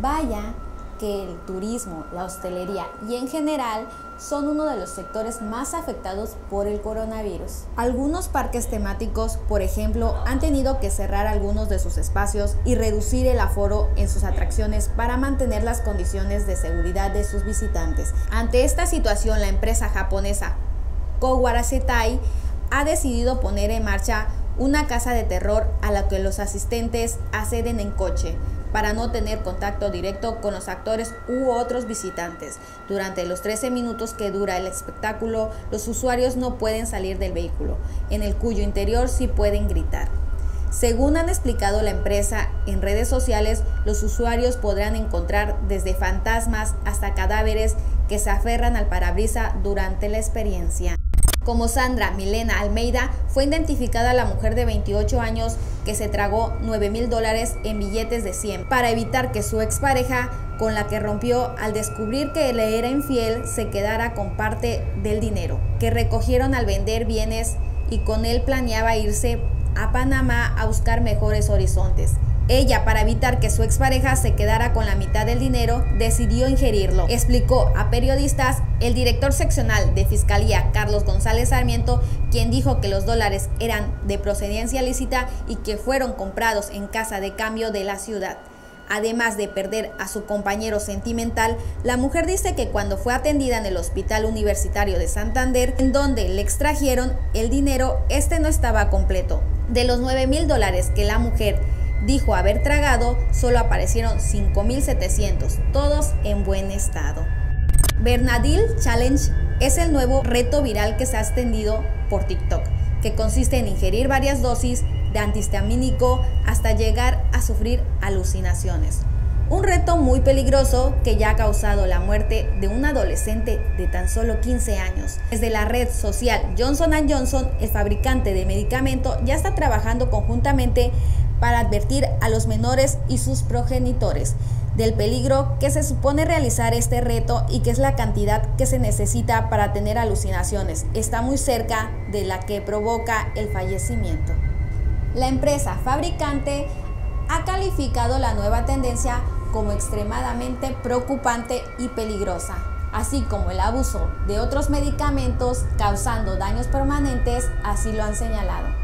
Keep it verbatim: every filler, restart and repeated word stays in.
Vaya que el turismo, la hostelería y en general son uno de los sectores más afectados por el coronavirus. Algunos parques temáticos, por ejemplo, han tenido que cerrar algunos de sus espacios y reducir el aforo en sus atracciones para mantener las condiciones de seguridad de sus visitantes. Ante esta situación, la empresa japonesa Kowarasetai ha decidido poner en marcha una casa de terror a la que los asistentes acceden en coche para no tener contacto directo con los actores u otros visitantes. Durante los trece minutos que dura el espectáculo, los usuarios no pueden salir del vehículo, en el cuyo interior sí pueden gritar. Según han explicado la empresa en redes sociales, los usuarios podrán encontrar desde fantasmas hasta cadáveres que se aferran al parabrisas durante la experiencia. Como Sandra Milena Almeida, fue identificada la mujer de veintiocho años que se tragó nueve mil dólares en billetes de cien para evitar que su expareja, con la que rompió al descubrir que le era infiel, se quedara con parte del dinero que recogieron al vender bienes, y con él planeaba irse a Panamá a buscar mejores horizontes. Ella, para evitar que su expareja se quedara con la mitad del dinero, decidió ingerirlo, explicó a periodistas el director seccional de Fiscalía, Carlos González Sarmiento, quien dijo que los dólares eran de procedencia lícita y que fueron comprados en casa de cambio de la ciudad. Además de perder a su compañero sentimental, la mujer dice que cuando fue atendida en el Hospital Universitario de Santander, en donde le extrajeron el dinero, este no estaba completo. De los nueve mil dólares que la mujer dijo haber tragado, solo aparecieron cinco mil setecientos, todos en buen estado. Bernadil Challenge es el nuevo reto viral que se ha extendido por TikTok, que consiste en ingerir varias dosis de antihistamínico hasta llegar a sufrir alucinaciones. Un reto muy peligroso que ya ha causado la muerte de un adolescente de tan solo quince años. Desde la red social Johnson and Johnson, el fabricante de medicamento ya está trabajando conjuntamente para advertir a los menores y sus progenitores del peligro que se supone realizar este reto y que es la cantidad que se necesita para tener alucinaciones. Está muy cerca de la que provoca el fallecimiento. La empresa fabricante ha calificado la nueva tendencia como extremadamente preocupante y peligrosa, así como el abuso de otros medicamentos causando daños permanentes, así lo han señalado.